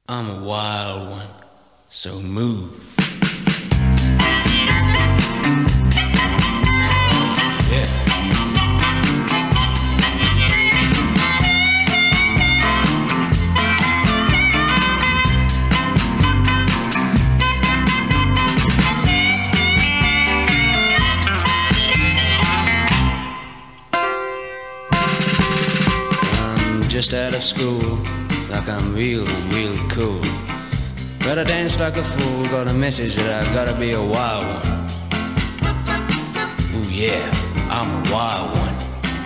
I'm a wild one, so move. Yeah. I'm just out of school, like I'm real cool. Gotta dance like a fool, got a message that I gotta be a wild one. Ooh yeah, I'm a wild one.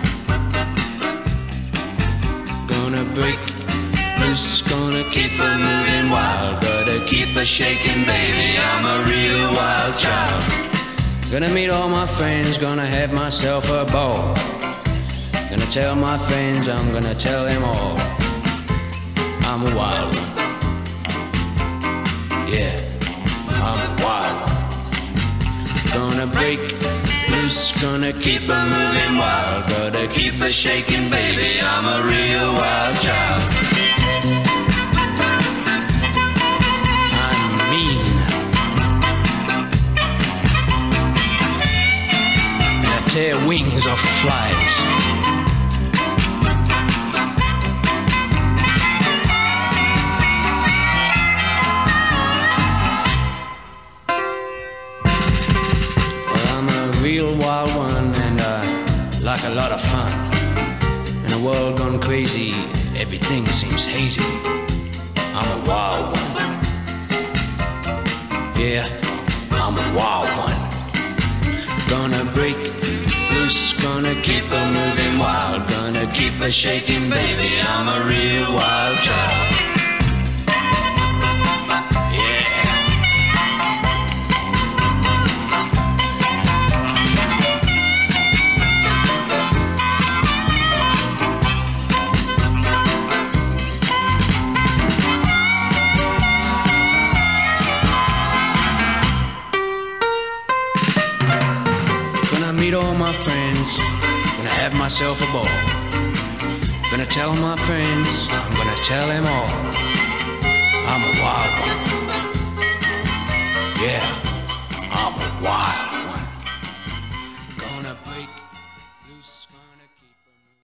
Gonna break loose, gonna keep her moving wild. Gotta keep her shaking, baby, I'm a real wild child. Gonna meet all my friends, gonna have myself a ball. Gonna tell my friends, I'm gonna tell them all. I'm a wild one. Yeah, I'm a wild one. Gonna break loose, gonna keep her moving wild. Gotta keep her shaking, baby, I'm a real wild child. I'm mean, and I tear wings off flies. Real wild one, and I like a lot of fun. In a world gone crazy, everything seems hazy. I'm a wild one. Yeah, I'm a wild one. Gonna break loose, gonna keep her moving wild. Gonna keep her shaking, baby, I'm a real wild child. Meet all my friends, gonna have myself a ball. Gonna tell my friends, I'm gonna tell them all. I'm a wild one. Yeah, I'm a wild